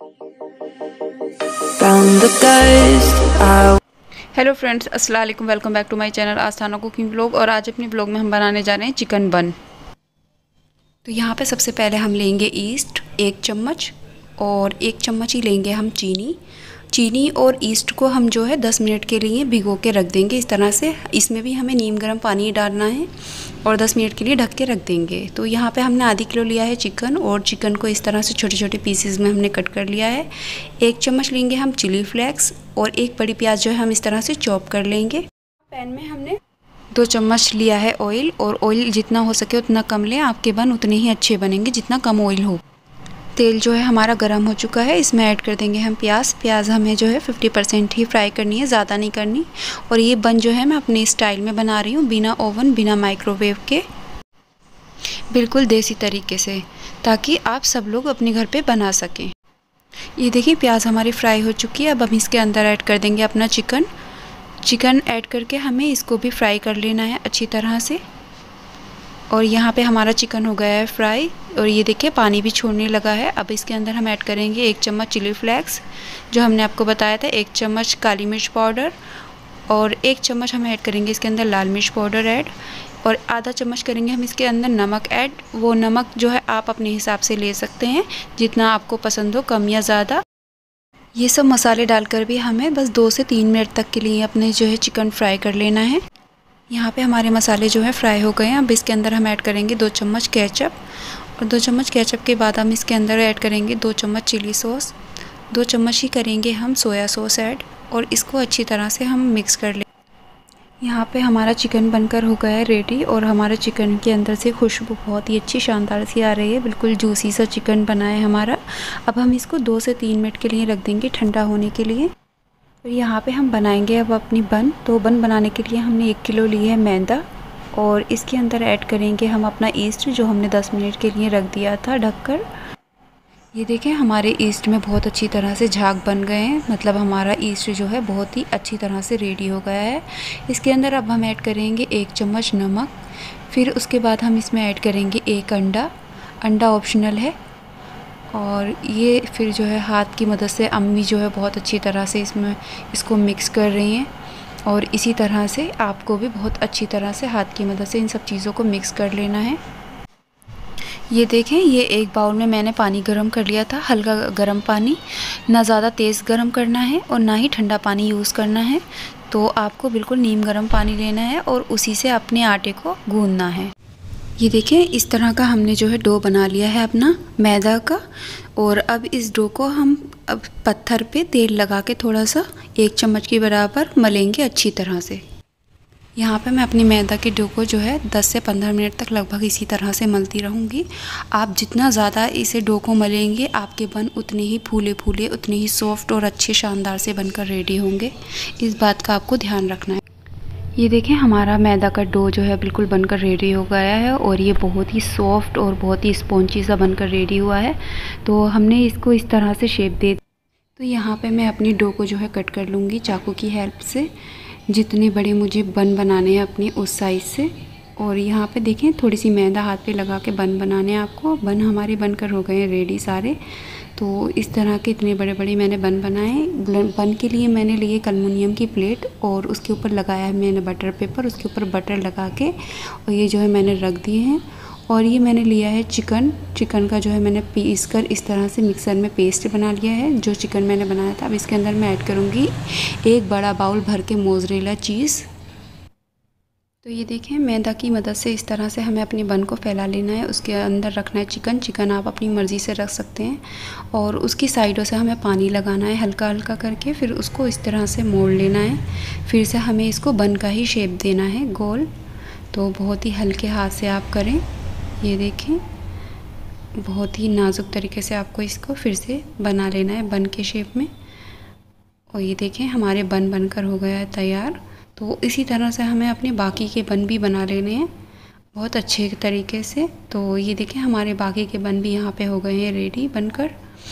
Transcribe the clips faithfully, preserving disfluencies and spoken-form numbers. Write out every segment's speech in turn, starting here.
Hello friends, अस्सलाम वालेकुम। Welcome back to my channel Asthana cooking blog. और आज अपने ब्लॉग में हम बनाने जा रहे हैं चिकन बन। तो यहाँ पे सबसे पहले हम लेंगे ईस्ट एक चम्मच, और एक चम्मच ही लेंगे हम चीनी। चीनी और ईस्ट को हम जो है दस मिनट के लिए भिगो के रख देंगे इस तरह से। इसमें भी हमें नीम गर्म पानी डालना है और दस मिनट के लिए ढक के रख देंगे। तो यहाँ पे हमने आधी किलो लिया है चिकन, और चिकन को इस तरह से छोटे छोटे पीसेस में हमने कट कर लिया है। एक चम्मच लेंगे हम चिली फ्लेक्स, और एक बड़ी प्याज जो है हम इस तरह से चॉप कर लेंगे। पैन में हमने दो चम्मच लिया है ऑयल, और ऑयल जितना हो सके उतना कम लें, आपके बन उतने ही अच्छे बनेंगे जितना कम ऑयल हो। तेल जो है हमारा गर्म हो चुका है, इसमें ऐड कर देंगे हम प्याज। प्याज हमें जो है पचास परसेंट ही फ्राई करनी है, ज़्यादा नहीं करनी। और ये बन जो है मैं अपने स्टाइल में बना रही हूँ, बिना ओवन बिना माइक्रोवेव के, बिल्कुल देसी तरीके से, ताकि आप सब लोग अपने घर पे बना सकें। ये देखिए प्याज हमारी फ्राई हो चुकी है। अब हम इसके अंदर ऐड कर देंगे अपना चिकन। चिकन ऐड करके हमें इसको भी फ्राई कर लेना है अच्छी तरह से। और यहाँ पे हमारा चिकन हो गया है फ्राई, और ये देखिए पानी भी छोड़ने लगा है। अब इसके अंदर हम ऐड करेंगे एक चम्मच चिली फ्लेक्स, जो हमने आपको बताया था, एक चम्मच काली मिर्च पाउडर, और एक चम्मच हम ऐड करेंगे इसके अंदर लाल मिर्च पाउडर ऐड, और आधा चम्मच करेंगे हम इसके अंदर नमक ऐड। वो नमक जो है आप अपने हिसाब से ले सकते हैं, जितना आपको पसंद हो, कम या ज़्यादा। ये सब मसाले डालकर भी हमें बस दो से तीन मिनट तक के लिए अपने जो है चिकन फ्राई कर लेना है। यहाँ पे हमारे मसाले जो है फ्राई हो गए हैं। अब इसके अंदर हम ऐड करेंगे दो चम्मच केचप, और दो चम्मच केचप के बाद हम इसके अंदर ऐड करेंगे दो चम्मच चिली सॉस। दो चम्मच ही करेंगे हम सोया सॉस ऐड, और इसको अच्छी तरह से हम मिक्स कर लें। यहाँ पे हमारा चिकन बनकर हो गया है रेडी, और हमारे चिकन के अंदर से खुशबू बहुत ही अच्छी शानदार सी आ रही है। बिल्कुल जूसी सा चिकन बना है हमारा। अब हम इसको दो से तीन मिनट के लिए रख देंगे ठंडा होने के लिए। तो यहाँ पे हम बनाएंगे अब अपनी बन। तो बन बनाने के लिए हमने एक किलो ली है मैदा, और इसके अंदर ऐड करेंगे हम अपना ईस्ट, जो हमने दस मिनट के लिए रख दिया था ढककर। ये देखें हमारे ईस्ट में बहुत अच्छी तरह से झाग बन गए हैं, मतलब हमारा ईस्ट जो है बहुत ही अच्छी तरह से रेडी हो गया है। इसके अंदर अब हम ऐड करेंगे एक चम्मच नमक, फिर उसके बाद हम इसमें ऐड करेंगे एक अंडा। अंडा ऑप्शनल है। और ये फिर जो है हाथ की मदद से अम्मी जो है बहुत अच्छी तरह से इसमें इसको मिक्स कर रही हैं, और इसी तरह से आपको भी बहुत अच्छी तरह से हाथ की मदद से इन सब चीज़ों को मिक्स कर लेना है। ये देखें, ये एक बाउल में मैंने पानी गरम कर लिया था, हल्का गरम पानी, ना ज़्यादा तेज़ गरम करना है और ना ही ठंडा पानी यूज़ करना है। तो आपको बिल्कुल नीम गरम पानी लेना है, और उसी से अपने आटे को गूंदना है। ये देखें इस तरह का हमने जो है डो बना लिया है अपना मैदा का। और अब इस डो को हम अब पत्थर पे तेल लगा के थोड़ा सा एक चम्मच के बराबर मलेंगे अच्छी तरह से। यहाँ पे मैं अपनी मैदा के डो को जो है दस से पंद्रह मिनट तक लगभग इसी तरह से मलती रहूँगी। आप जितना ज़्यादा इसे डो को मलेंगे, आपके बन उतने ही फूले फूले, उतने ही सॉफ्ट और अच्छे शानदार से बनकर रेडी होंगे। इस बात का आपको ध्यान रखना है। ये देखें हमारा मैदा का डो जो है बिल्कुल बनकर रेडी हो गया है, और ये बहुत ही सॉफ्ट और बहुत ही स्पॉन्जी सा बनकर रेडी हुआ है। तो हमने इसको इस तरह से शेप दे। तो यहाँ पे मैं अपनी डो को जो है कट कर लूँगी चाकू की हेल्प से, जितने बड़े मुझे बन बनाने हैं अपने उस साइज़ से। और यहाँ पे देखें थोड़ी सी मैदा हाथ पे लगा के बन बनाने हैं आपको। बन हमारे बनकर हो गए हैं रेडी सारे। तो इस तरह के इतने बड़े बड़े मैंने बन बनाए। बन के लिए मैंने लिए एल्युमिनियम की प्लेट, और उसके ऊपर लगाया है मैंने बटर पेपर, उसके ऊपर बटर लगा के, और ये जो है मैंने रख दिए हैं। और ये मैंने लिया है चिकन। चिकन का जो है मैंने पीस कर इस तरह से मिक्सर में पेस्ट बना लिया है, जो चिकन मैंने बनाया था। अब इसके अंदर मैं ऐड करूँगी एक बड़ा बाउल भर के मोज़रेला चीज़। तो ये देखें मैदा की मदद से इस तरह से हमें अपनी बन को फैला लेना है। उसके अंदर रखना है चिकन। चिकन आप अपनी मर्ज़ी से रख सकते हैं, और उसकी साइडों से हमें पानी लगाना है हल्का हल्का करके, फिर उसको इस तरह से मोड़ लेना है। फिर से हमें इसको बन का ही शेप देना है गोल। तो बहुत ही हल्के हाथ से आप करें। ये देखें बहुत ही नाजुक तरीके से आपको इसको फिर से बना लेना है बन के शेप में। और ये देखें हमारे बन बनकर हो गया है तैयार। तो इसी तरह से हमें अपने बाकी के बन भी बना लेने हैं बहुत अच्छे तरीके से। तो ये देखें हमारे बाकी के बन भी यहाँ पे हो गए हैं रेडी बनकर,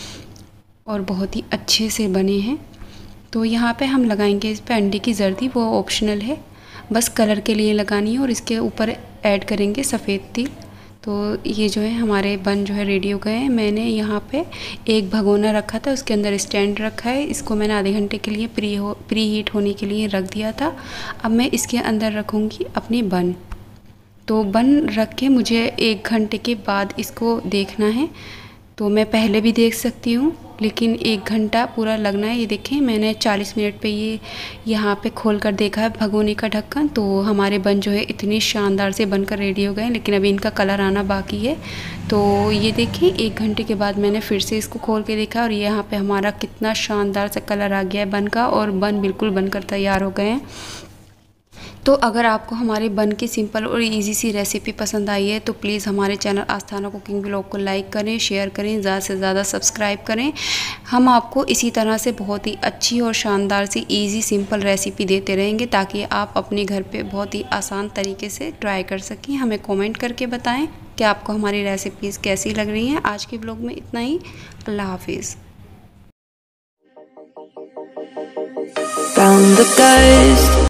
और बहुत ही अच्छे से बने हैं। तो यहाँ पे हम लगाएंगे इस पे अंडे की जर्दी, वो ऑप्शनल है, बस कलर के लिए लगानी है। और इसके ऊपर ऐड करेंगे सफ़ेद तिल। तो ये जो है हमारे बन जो है रेडी हो गए हैं। मैंने यहाँ पे एक भगोना रखा था, उसके अंदर स्टैंड रखा है। इसको मैंने आधे घंटे के लिए प्री हो प्री हीट होने के लिए रख दिया था। अब मैं इसके अंदर रखूँगी अपनी बन। तो बन रख के मुझे एक घंटे के बाद इसको देखना है। तो मैं पहले भी देख सकती हूँ, लेकिन एक घंटा पूरा लगना है। ये देखें, मैंने चालीस मिनट पे ये यहाँ पे खोल कर देखा है भगोने का ढक्कन। तो हमारे बन जो है इतनी शानदार से बनकर रेडी हो गए हैं, लेकिन अभी इनका कलर आना बाकी है। तो ये देखें, एक घंटे के बाद मैंने फिर से इसको खोल के देखा और यहाँ पे हमारा कितना शानदार सा कलर आ गया है बन का, और बन बिल्कुल बनकर तैयार हो गए हैं। तो अगर आपको हमारे बन की सिंपल और इजी सी रेसिपी पसंद आई है तो प्लीज़ हमारे चैनल आस्थाना कुकिंग ब्लॉग को लाइक करें, शेयर करें, ज़्यादा से ज़्यादा सब्सक्राइब करें। हम आपको इसी तरह से बहुत ही अच्छी और शानदार सी इजी सिंपल रेसिपी देते रहेंगे, ताकि आप अपने घर पे बहुत ही आसान तरीके से ट्राई कर सकें। हमें कमेंट करके बताएं कि आपको हमारी रेसिपीज़ कैसी लग रही हैं। आज के ब्लॉग में इतना ही। अल्लाह हाफिज़।